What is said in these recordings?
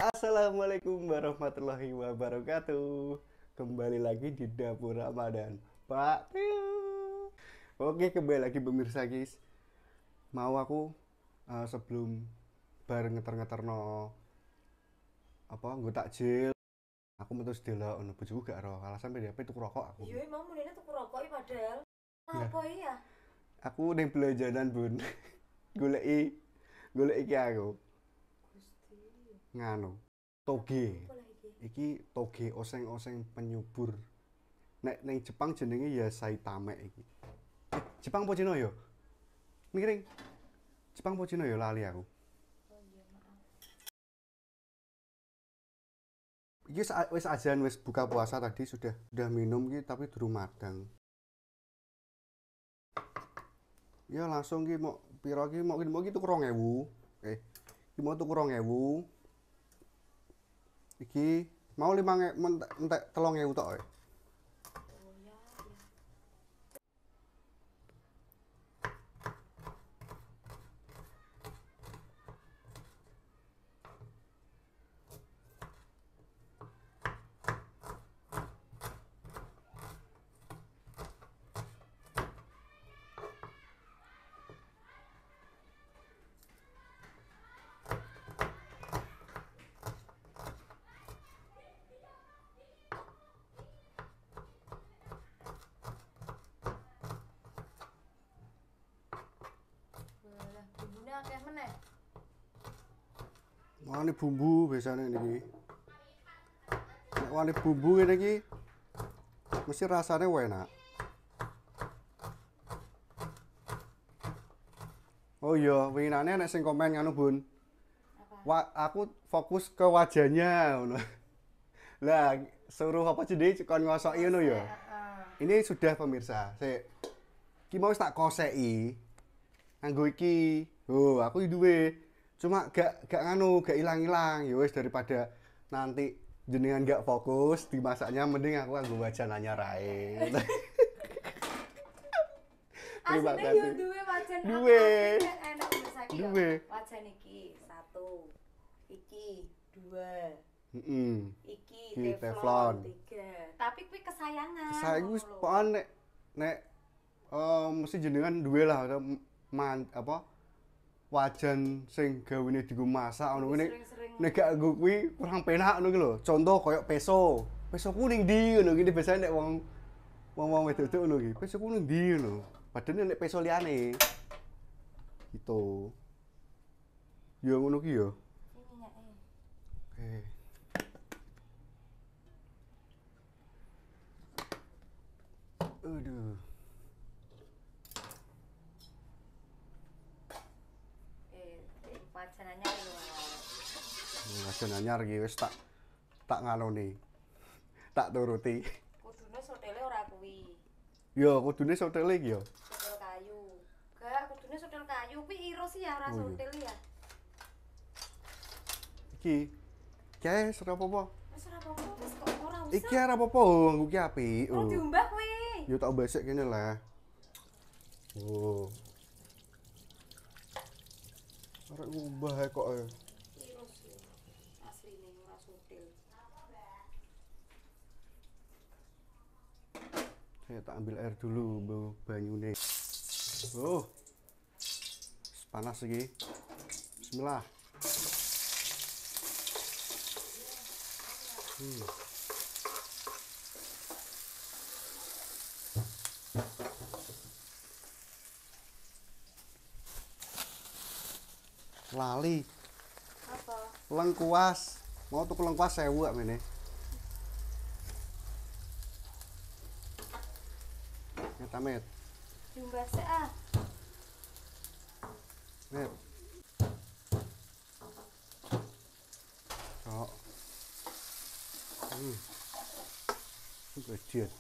Assalamualaikum warahmatullahi wabarakatuh. Kembali lagi di Dapur Ramadan. Pak Teo. Oke, kembali lagi pemirsa guys. Mau aku sebelum bareng ngeter-ngeter no apa gue takjil, aku metu sedela ono bojoku gak ro. Alasan PDP tuku rokok aku. Iya emang mulanya tuku rokok padahal. Lah, Apa iya? aku ning belanjanan, Bun. Goleki goleki aku Gusti. nganu toge. Apa lah iki? Iki toge oseng-oseng penyubur. Nek neng Jepang jenenge ya saitame iki. Jepang apa Cina ya? Miring. Jepang apa Cina ya lali aku. Oh iya maaf. Iki wis ajan wis buka puasa tadi sudah minum iki tapi durung madang. Ya langsung ki mau piro ki mau ki tuku 2000. Iki mau tuku 2000. Iki mau 5.000 entek 3000 tok. Oh ya ya. Walah, bumbune akeh meneh. Wani bumbu biasanya niki. Nek wani bumbu ngene iki mesti rasanya enak. Oh iya, winginane nek sing komen nganu Bun. Apa? Aku fokus ke wajahnya ngono. Lah, suruh apa jadi kon ngosoki ngono ya. Heeh. Ini sudah pemirsa. Iki mau tak koseki. Nganggo iki. Oh, aku duwe. Cuma gak nganu, gak ilang-ilang. Ya wis daripada nanti jenengan gak fokus di masaknya mending aku nganggo wajan anyar ae. Terima Asline yo kasih. duwe wajan Duwe. apik enak mesake yo. Duwe. Wajan iki 1. Iki 2. Heeh. Iki Iki teflon teflon. 3. Tapi kuwi kesayangan. Saya ngono wis lho. pokoke nek mesti jenengan duwe lah apa wajan sing gawene dienggo masak ngono Kuwi ngene. sering-sering. Nek gak nggo kuwi kurang penak ngono ki lho. Contoh koyo peso. Peso ku ning ndi ngono ki biasane nek wong wedok-wedok ngono ki. Peso ku ning ndi ngono. Padahal nek peso liyane. Gitu. Ya ngono ki ya. Ini nyake. Oke. Aduh. Wajanannya lho. Wajan anyar iki wis tak nganoni. Tak turuti. Kudune sotele ora kuwi. Ya kudune sotele iki ya. Sotel kayu. Gak, kudune sotel kayu. Kuwi iro sih ya, ora Oh, iya. sotel ya. Iki. Kae ora apa-apa. Wis ora apa-apa, wis kok ora Iki usah. ora apa-apa, nggo ki apik. Ora Oh. diumbah kuwi. Ya tak besek kene lah. Oh. Arek ngubah ae kok. Iro sih. Asline ora sotel. Saya tak ambil air dulu banyune. Oh. Panas iki. Bismillah. Lali. Apa? Lengkuas. Mau tuku lengkuas 1000 ak mene. Nyata met. Diumbah sik ah. Met. Kok. Gajit.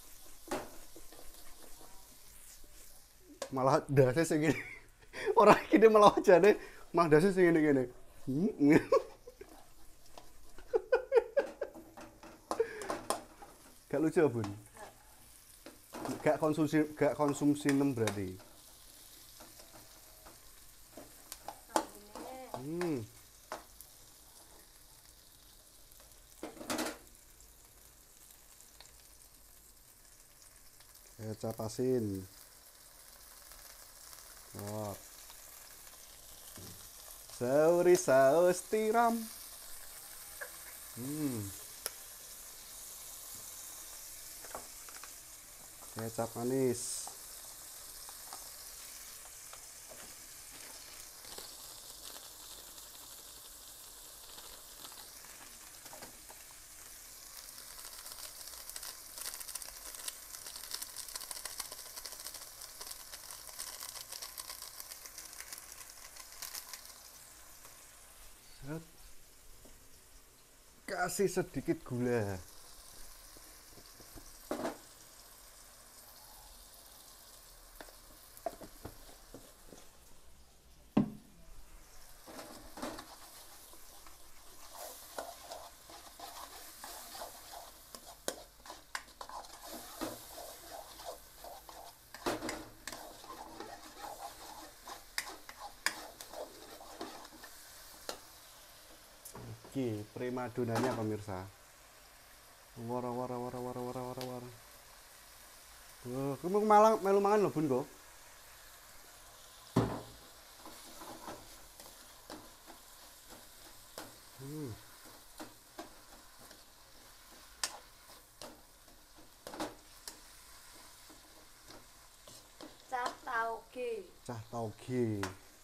Malah dase sing ngene. Ora kene malah wajane malah dase sing ngene-ngene. Gak lucu, Bun. Gak konsumsi 6 berarti. Ambune. Hmm. kecap asin. Oh. Sauri saus tiram. Kecap manis. Kasih sedikit gula. Oke, primadonanya pemirsa. Wara wara wara wara wara wara wara. Kamu malang melu mangan lho, Bun, kok. Cah tauge. Cah tauge.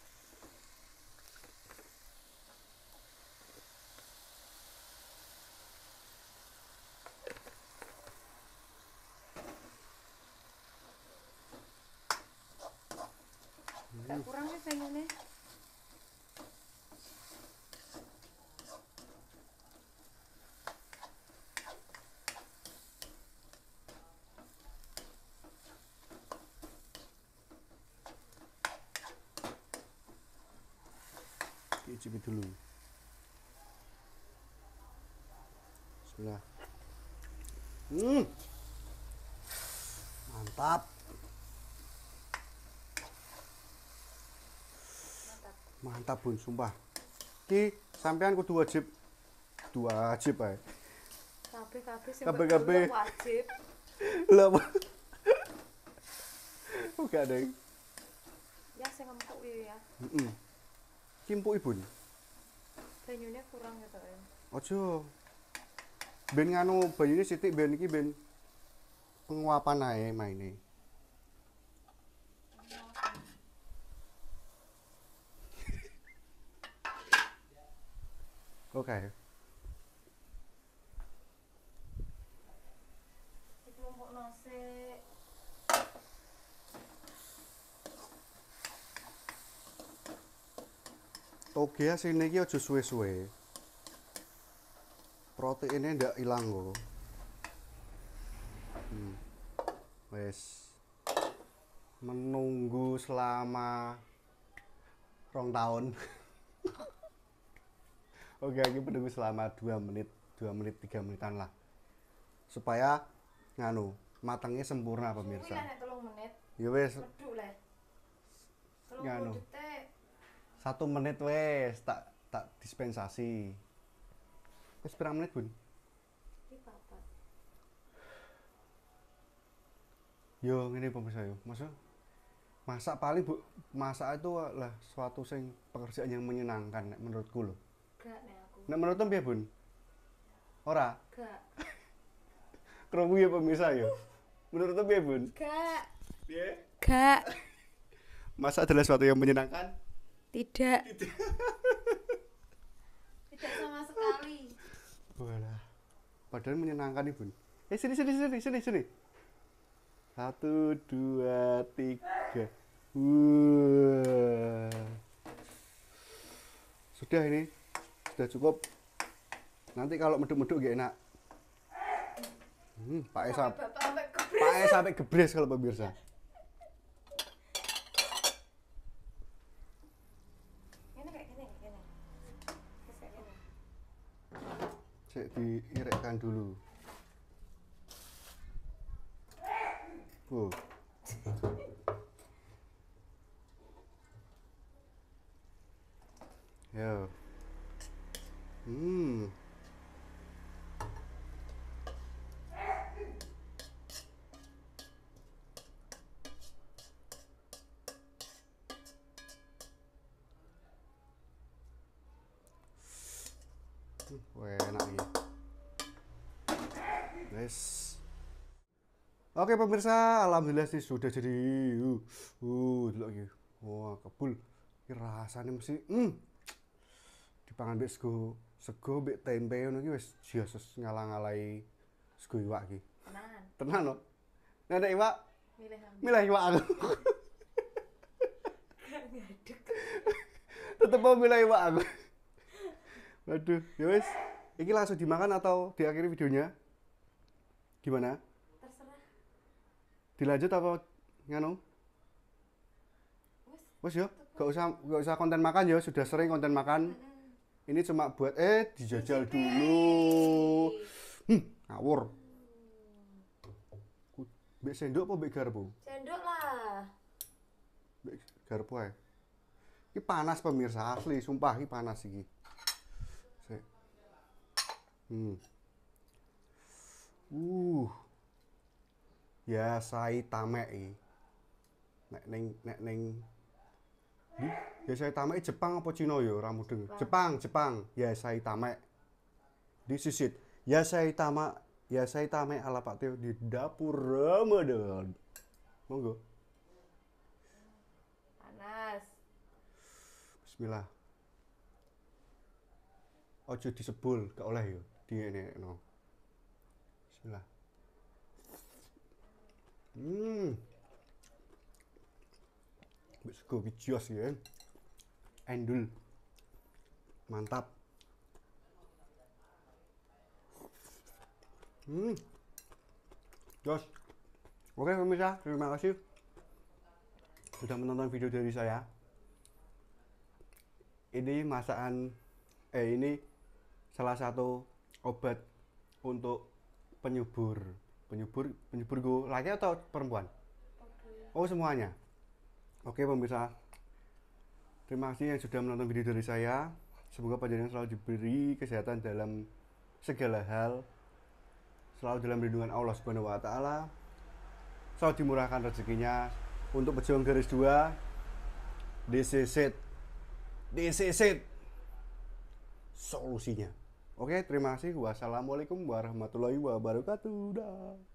Gak kurang nih banyune. Icipin dulu. Bismillah. Mantap. Mantap, Bun, sumpah. Ki sampean kudu wajib ae. Kabeh sing Kabeh. wajib. Lah. Oke, Deng. Ya sing empuk ya. Heeh. Kimpuki, Bun. Banyune kurang gitu ya. Ojo. Ben nganu banyune sithik ben iki ben penguapan ae maine. Oke. Dikelompokno sik. Toge asine iki aja suwe-suwe. Proteinnya ndak ilang kok. Wes. Menunggu selama 2 tahun. Oke, aku menunggu selama 2 menit, 3 menitan lah. Supaya nganu, matangnya sempurna pemirsa. Suwi lah nek 3 menit. Ya wes, Medhuk le. Nganu. 30 detik. 1 menit wes tak dispensasi. Wes berapa menit, Bun? Iki papat. Yo ngene pemirsa yo. Masak paling masak itu lah suatu pekerjaan yang menyenangkan nek menurutku loh. Gak nek aku. Nek menurutmu piye, Bun? Ora? Gak. Krungu ya pemirsa yo. Menurutmu piye, Bun? Gak. Piye? Gak. Masak adalah suatu yang menyenangkan? Tidak. Tidak sama sekali. Walah. Padahal menyenangkan nih, Bun. Sini. 1, 2, 3. Sudah ini. Sudah cukup. Nanti kalau meduk-meduk gak enak. Pakai sampai gebres kalau pemirsa. Ini kayak gini. Terus kayak gini. Cek diirekkan dulu. Yo. Wah, enak ini. Guys. Oke pemirsa, alhamdulillah sih sudah jadi. Dulu lagi. Wah, kebul. Ini rasanya mesti dipangan mbek sego mbek tempe ngono iki wis jelas ngalah-ngalahi sego iwak iki. Tenan. Tenan loh. Nek iwak Milih aku. milih iwak aku. Ngadeg. Tetep mau milih iwak aku. Waduh, ya wis. Iki langsung dimakan atau diakhiri videonya? Gimana? Terserah. Dilanjut apa nganu? Wes. Wes ya, gak usah konten makan ya, sudah sering konten makan. Ini cuma buat dijajal dulu. Ngawur. Mbek sendok apa mbek garpu? Sendok lah. Mbek garpu ae. Ini panas pemirsa asli, sumpah ini panas iki. Sik. Ya sai tamek iki. Nek ning di ya sai tamek Jepang apa Cina ya ora mudeng. Jepang. Ya sai tamek. Di sisit. Ya sai tamek ala Pak Teo di dapur Ramadan. Monggo. Panas. Bismillah. Ojo disebul, gak oleh ya. Dienekno. Bismillah. Sego kios ya. Endul. Mantap. Jos. Oke pemirsa, terima kasih sudah menonton video dari saya. Ini ini salah satu obat untuk penyubur gue laki atau perempuan? Oh semuanya. Oke pemirsa, terima kasih yang sudah menonton video dari saya. Semoga panjenengan selalu diberi kesehatan dalam segala hal, selalu dalam lindungan Allah Subhanahu wa taala, selalu dimurahkan rezekinya. Untuk pejuang garis 2, this is it solusinya. Oke, terima kasih. Wassalamualaikum warahmatullahi wabarakatuh. Dah.